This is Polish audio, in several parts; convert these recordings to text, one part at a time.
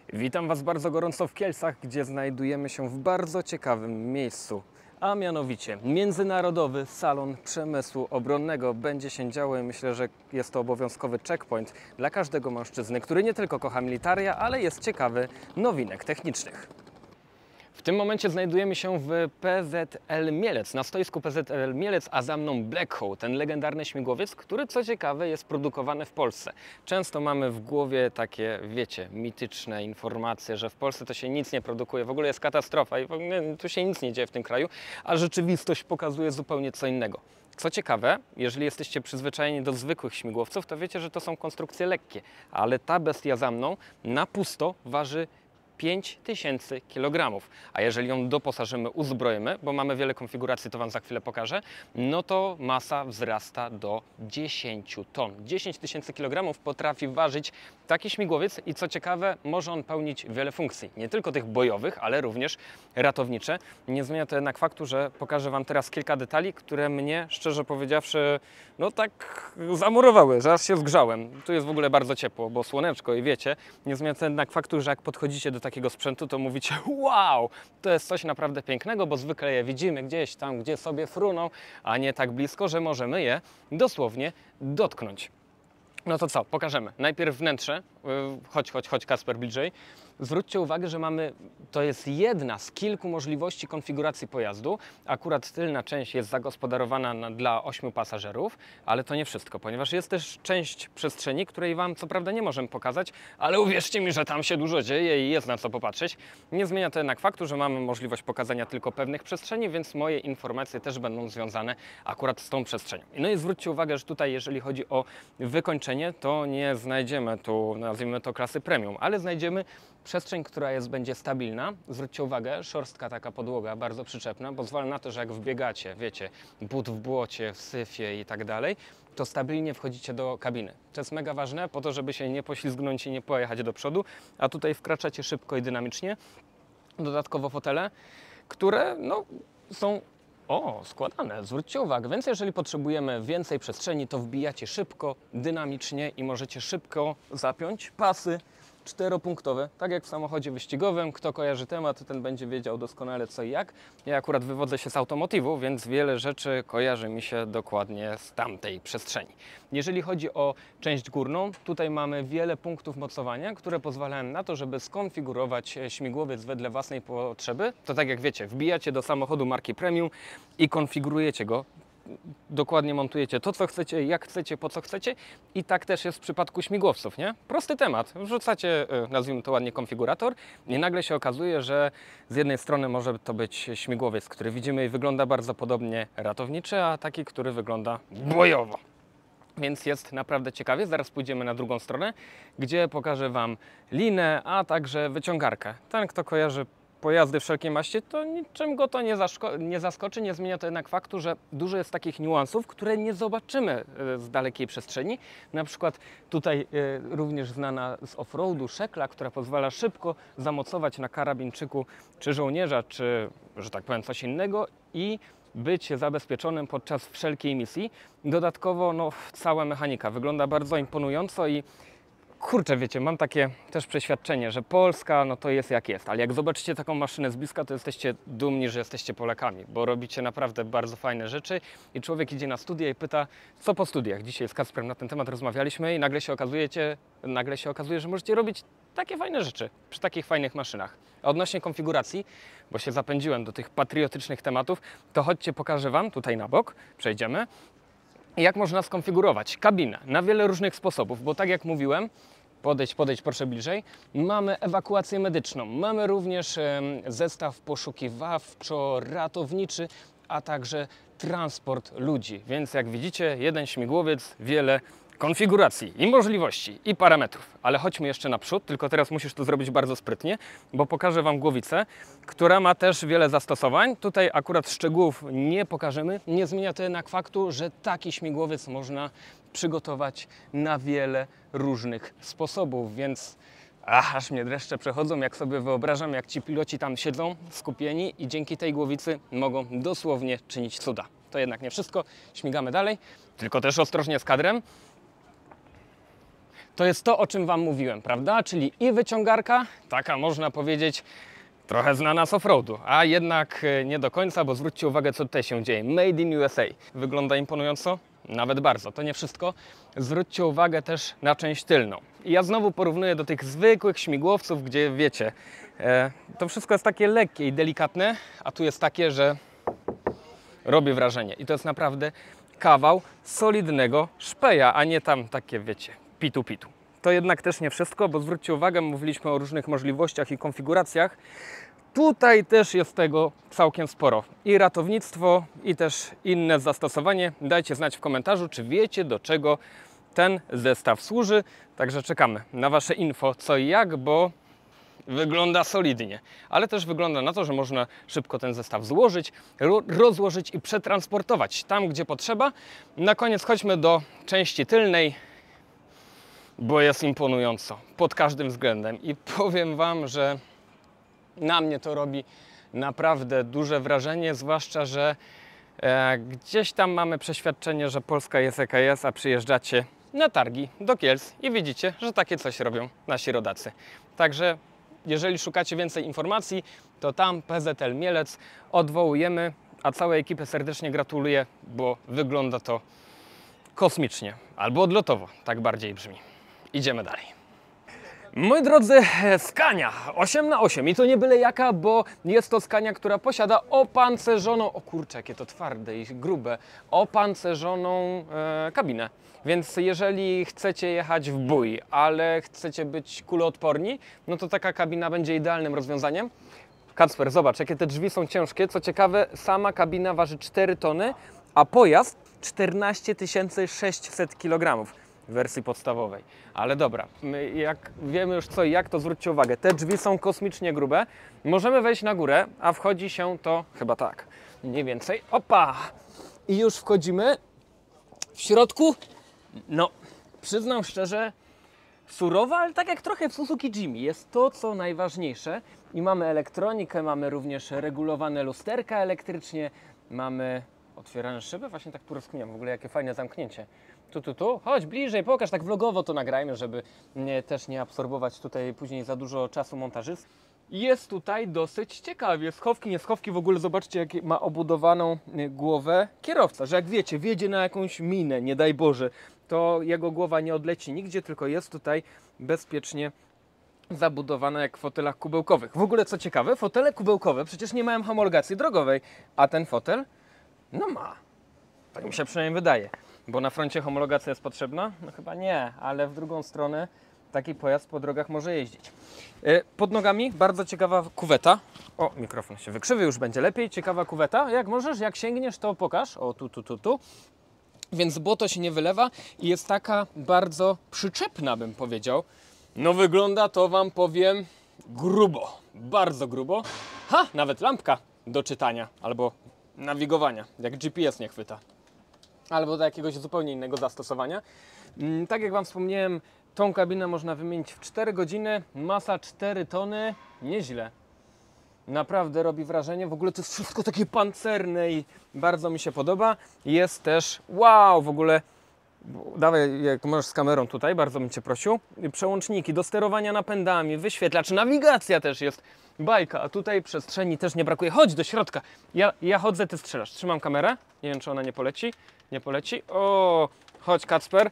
Witam Was bardzo gorąco w Kielcach, gdzie znajdujemy się w bardzo ciekawym miejscu. A mianowicie Międzynarodowy Salon Przemysłu Obronnego będzie się działo i myślę, że jest to obowiązkowy checkpoint dla każdego mężczyzny, który nie tylko kocha militaria, ale jest ciekawy nowinek technicznych. W tym momencie znajdujemy się w PZL Mielec, na stoisku PZL Mielec, a za mną Black Hawk, ten legendarny śmigłowiec, który co ciekawe jest produkowany w Polsce. Często mamy w głowie takie, wiecie, mityczne informacje, że w Polsce to się nic nie produkuje, w ogóle jest katastrofa i w ogóle tu się nic nie dzieje w tym kraju, a rzeczywistość pokazuje zupełnie co innego. Co ciekawe, jeżeli jesteście przyzwyczajeni do zwykłych śmigłowców, to wiecie, że to są konstrukcje lekkie, ale ta bestia za mną na pusto waży 5000 kg, a jeżeli ją doposażymy, uzbroimy, bo mamy wiele konfiguracji, to Wam za chwilę pokażę, no to masa wzrasta do 10 ton. 10 000 kg potrafi ważyć taki śmigłowiec i co ciekawe, może on pełnić wiele funkcji, nie tylko tych bojowych, ale również ratownicze. Nie zmienia to jednak faktu, że pokażę Wam teraz kilka detali, które mnie, szczerze powiedziawszy, no tak zamurowały, że aż się zgrzałem. Tu jest w ogóle bardzo ciepło, bo słoneczko i wiecie, nie zmienia to jednak faktu, że jak podchodzicie do takiego sprzętu, to mówicie: wow, to jest coś naprawdę pięknego, bo zwykle je widzimy gdzieś tam, gdzie sobie fruną, a nie tak blisko, że możemy je dosłownie dotknąć. No to co, pokażemy. Najpierw wnętrze. Chodź Kasper bliżej. Zwróćcie uwagę, że to jest jedna z kilku możliwości konfiguracji pojazdu. Akurat tylna część jest zagospodarowana dla 8 pasażerów, ale to nie wszystko, ponieważ jest też część przestrzeni, której Wam co prawda nie możemy pokazać, ale uwierzcie mi, że tam się dużo dzieje i jest na co popatrzeć. Nie zmienia to jednak faktu, że mamy możliwość pokazania tylko pewnych przestrzeni, więc moje informacje też będą związane akurat z tą przestrzenią. No i zwróćcie uwagę, że tutaj, jeżeli chodzi o wykończenie, to nie znajdziemy tu, nazwijmy to, klasy premium, ale znajdziemy przestrzeń, która będzie stabilna. Zwróćcie uwagę, szorstka taka podłoga, bardzo przyczepna, pozwala na to, że jak wbiegacie, wiecie, but w błocie, w syfie i tak dalej, to stabilnie wchodzicie do kabiny. To jest mega ważne po to, żeby się nie poślizgnąć i nie pojechać do przodu, a tutaj wkraczacie szybko i dynamicznie. Dodatkowo fotele, które są składane, zwróćcie uwagę, więc jeżeli potrzebujemy więcej przestrzeni, to wbijacie szybko, dynamicznie i możecie szybko zapiąć pasy czteropunktowe, tak jak w samochodzie wyścigowym. Kto kojarzy temat, ten będzie wiedział doskonale co i jak. Ja akurat wywodzę się z automotywu, więc wiele rzeczy kojarzy mi się dokładnie z tamtej przestrzeni. Jeżeli chodzi o część górną, tutaj mamy wiele punktów mocowania, które pozwalają na to, żeby skonfigurować śmigłowiec wedle własnej potrzeby. To tak jak wiecie, wbijacie do samochodu marki premium i konfigurujecie go. Dokładnie montujecie to, co chcecie, jak chcecie, po co chcecie, i tak też jest w przypadku śmigłowców, nie? Prosty temat. Wrzucacie, nazwijmy to ładnie, konfigurator i nagle się okazuje, że z jednej strony może to być śmigłowiec, który widzimy i wygląda bardzo podobnie ratowniczy, a taki, który wygląda bojowo. Więc jest naprawdę ciekawie. Zaraz pójdziemy na drugą stronę, gdzie pokażę Wam linę, a także wyciągarkę. Ten, kto kojarzy pojazdy wszelkiej maści, to niczym go to nie zaskoczy. Nie zmienia to jednak faktu, że dużo jest takich niuansów, które nie zobaczymy z dalekiej przestrzeni. Na przykład tutaj również znana z offroadu szekla, która pozwala szybko zamocować na karabinczyku czy żołnierza, czy, że tak powiem, coś innego i być zabezpieczonym podczas wszelkiej misji. Dodatkowo cała mechanika wygląda bardzo imponująco i kurczę, wiecie, mam takie też przeświadczenie, że Polska, to jest jak jest, ale jak zobaczycie taką maszynę z bliska, to jesteście dumni, że jesteście Polakami, bo robicie naprawdę bardzo fajne rzeczy i człowiek idzie na studia i pyta, co po studiach. Dzisiaj z Kasprem na ten temat rozmawialiśmy i nagle się okazuje, że możecie robić takie fajne rzeczy przy takich fajnych maszynach. A odnośnie konfiguracji, bo się zapędziłem do tych patriotycznych tematów, to chodźcie, pokażę Wam tutaj na bok, przejdziemy. Jak można skonfigurować kabinę na wiele różnych sposobów, bo tak jak mówiłem, podejdź proszę bliżej, mamy ewakuację medyczną, mamy również zestaw poszukiwawczo-ratowniczy, a także transport ludzi, więc jak widzicie, jeden śmigłowiec, wiele konfiguracji i możliwości i parametrów. Ale chodźmy jeszcze naprzód, tylko teraz musisz to zrobić bardzo sprytnie, bo pokażę Wam głowicę, która ma też wiele zastosowań. Tutaj akurat szczegółów nie pokażemy. Nie zmienia to jednak faktu, że taki śmigłowiec można przygotować na wiele różnych sposobów, więc aż mnie dreszcze przechodzą, jak sobie wyobrażam, jak ci piloci tam siedzą skupieni i dzięki tej głowicy mogą dosłownie czynić cuda. To jednak nie wszystko, śmigamy dalej, tylko też ostrożnie z kadrem. To jest to, o czym Wam mówiłem, prawda? Czyli i wyciągarka, taka można powiedzieć trochę znana z offroadu, a jednak nie do końca, bo zwróćcie uwagę, co tutaj się dzieje. Made in USA. Wygląda imponująco? Nawet bardzo. To nie wszystko. Zwróćcie uwagę też na część tylną. I ja znowu porównuję do tych zwykłych śmigłowców, gdzie wiecie, to wszystko jest takie lekkie i delikatne, a tu jest takie, że robi wrażenie. I to jest naprawdę kawał solidnego szpeja, a nie tam takie, wiecie, pitu. To jednak też nie wszystko, bo zwróćcie uwagę, mówiliśmy o różnych możliwościach i konfiguracjach. Tutaj też jest tego całkiem sporo. I ratownictwo, i też inne zastosowanie. Dajcie znać w komentarzu, czy wiecie, do czego ten zestaw służy. Także czekamy na Wasze info, co i jak, bo wygląda solidnie. Ale też wygląda na to, że można szybko ten zestaw złożyć, rozłożyć i przetransportować tam, gdzie potrzeba. Na koniec chodźmy do części tylnej, bo jest imponująco pod każdym względem. I powiem Wam, że na mnie to robi naprawdę duże wrażenie, zwłaszcza, że gdzieś tam mamy przeświadczenie, że Polska jest jaka jest, a przyjeżdżacie na targi do Kielc i widzicie, że takie coś robią nasi rodacy. Także jeżeli szukacie więcej informacji, to tam PZL Mielec odwołujemy, a całej ekipy serdecznie gratuluję, bo wygląda to kosmicznie, albo odlotowo, tak bardziej brzmi. Idziemy dalej. Moi drodzy, Scania 8x8 i to nie byle jaka, bo jest to Scania, która posiada opancerzoną, o kurczę, jakie to twarde i grube, opancerzoną kabinę. Więc jeżeli chcecie jechać w bój, ale chcecie być kuloodporni, no to taka kabina będzie idealnym rozwiązaniem. Kacper, zobacz, jakie te drzwi są ciężkie. Co ciekawe, sama kabina waży 4 tony, a pojazd 14 600 kg w wersji podstawowej. Ale dobra, jak wiemy już co i jak, to zwróćcie uwagę, te drzwi są kosmicznie grube. Możemy wejść na górę, a wchodzi się to chyba tak, mniej więcej. Opa! I już wchodzimy. W środku, no, przyznam szczerze, surowa, ale tak jak trochę w Suzuki Jimny. Jest to, co najważniejsze. I mamy elektronikę, mamy również regulowane lusterka elektrycznie, mamy otwierane szyby. Właśnie tak tu rozkminiam, w ogóle jakie fajne zamknięcie. Tu, chodź bliżej, pokaż, tak vlogowo to nagrajmy, żeby też nie absorbować tutaj później za dużo czasu montażysty. Jest tutaj dosyć ciekawie, schowki, nie schowki, w ogóle zobaczcie, jak ma obudowaną głowę kierowca, że jak wiecie, wjedzie na jakąś minę, nie daj Boże, to jego głowa nie odleci nigdzie, tylko jest tutaj bezpiecznie zabudowana jak w fotelach kubełkowych. W ogóle co ciekawe, fotele kubełkowe przecież nie mają homologacji drogowej, a ten fotel, no ma. Tak mi się przynajmniej wydaje. Bo na froncie homologacja jest potrzebna? No chyba nie, ale w drugą stronę taki pojazd po drogach może jeździć. Pod nogami bardzo ciekawa kuweta. O, mikrofon się wykrzywy, już będzie lepiej. Ciekawa kuweta. Jak możesz, jak sięgniesz, to pokaż. O, tu. Więc błoto się nie wylewa i jest taka bardzo przyczepna, bym powiedział. No wygląda to, Wam powiem, grubo. Bardzo grubo. Ha, nawet lampka do czytania albo nawigowania, jak GPS nie chwyta. Albo do jakiegoś zupełnie innego zastosowania. Tak jak Wam wspomniałem, tą kabinę można wymienić w 4 godziny, masa 4 tony, nieźle. Naprawdę robi wrażenie, w ogóle to jest wszystko takie pancerne i bardzo mi się podoba. Jest też, wow, w ogóle, dawaj jak możesz z kamerą tutaj, bardzo bym Cię prosił. Przełączniki do sterowania napędami, wyświetlacz, nawigacja też jest, bajka, a tutaj przestrzeni też nie brakuje. Chodź do środka, ja chodzę, Ty strzelasz, trzymam kamerę, nie wiem czy ona nie poleci. Nie poleci. O, chodź Kacper.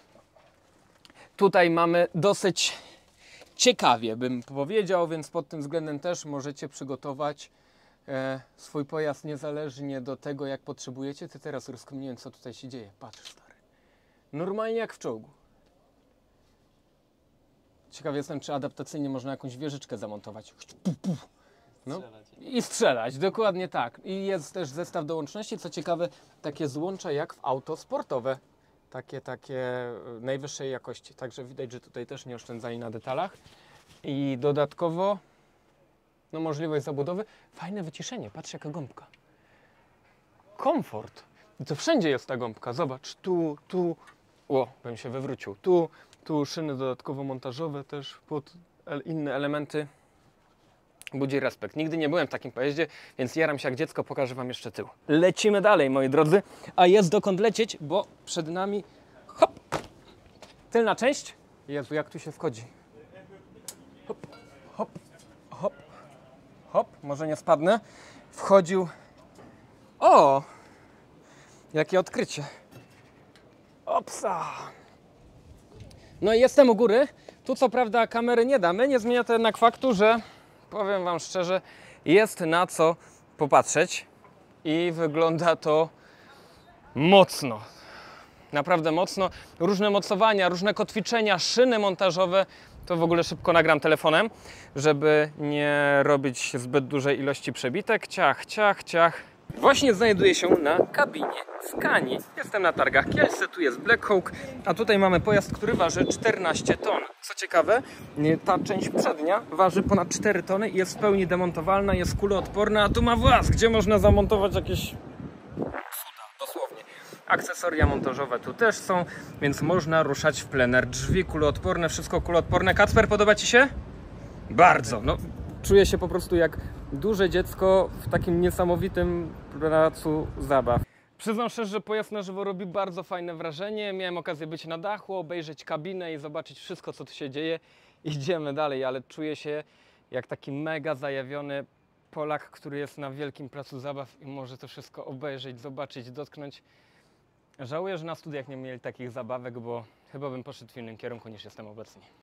Tutaj mamy dosyć ciekawie, bym powiedział, więc pod tym względem też możecie przygotować swój pojazd niezależnie do tego, jak potrzebujecie. Ty teraz rozkminiłem, co tutaj się dzieje. Patrz, stary. Normalnie jak w czołgu. Ciekaw jestem, czy adaptacyjnie można jakąś wieżyczkę zamontować. No. I strzelać, dokładnie tak. I jest też zestaw do łączności, co ciekawe, takie złącza jak w auto sportowe. Takie najwyższej jakości. Także widać, że tutaj też nie oszczędzali na detalach. I dodatkowo, no możliwość zabudowy. Fajne wyciszenie, patrz jaka gąbka. Komfort. I to wszędzie jest ta gąbka. Zobacz, tu. O, bym się wywrócił. Tu szyny dodatkowo montażowe też pod inne elementy. Budzi respekt. Nigdy nie byłem w takim pojeździe, więc jaram się jak dziecko, pokażę Wam jeszcze tył. Lecimy dalej, moi drodzy, a jest dokąd lecieć, bo przed nami, hop, tylna część, Jezu, jak tu się wchodzi? Hop, hop, hop, hop, może nie spadnę. Wchodził... O! Jakie odkrycie. Opsa! No i jestem u góry. Tu co prawda kamery nie damy, nie zmienia to jednak faktu, że powiem wam szczerze, jest na co popatrzeć i wygląda to mocno. Naprawdę mocno. Różne mocowania, różne kotwiczenia, szyny montażowe. To w ogóle szybko nagram telefonem, żeby nie robić zbyt dużej ilości przebitek. Ciach, ciach, ciach. Właśnie znajduję się na kabinie Scanii. Jestem na targach Kielce, tu jest Black Hawk, a tutaj mamy pojazd, który waży 14 ton. Co ciekawe, ta część przednia waży ponad 4 tony i jest w pełni demontowalna, jest kuloodporna, a tu ma włas, gdzie można zamontować jakieś cuda, dosłownie. Akcesoria montażowe tu też są, więc można ruszać w plener. Drzwi kuloodporne, wszystko kuloodporne. Kacper, podoba Ci się? Bardzo. No, czuję się po prostu jak duże dziecko w takim niesamowitym placu zabaw. Przyznam szczerze, że pojazd na żywo robi bardzo fajne wrażenie. Miałem okazję być na dachu, obejrzeć kabinę i zobaczyć wszystko, co tu się dzieje. Idziemy dalej, ale czuję się jak taki mega zajawiony Polak, który jest na wielkim placu zabaw i może to wszystko obejrzeć, zobaczyć, dotknąć. Żałuję, że na studiach nie mieli takich zabawek, bo chyba bym poszedł w innym kierunku niż jestem obecnie.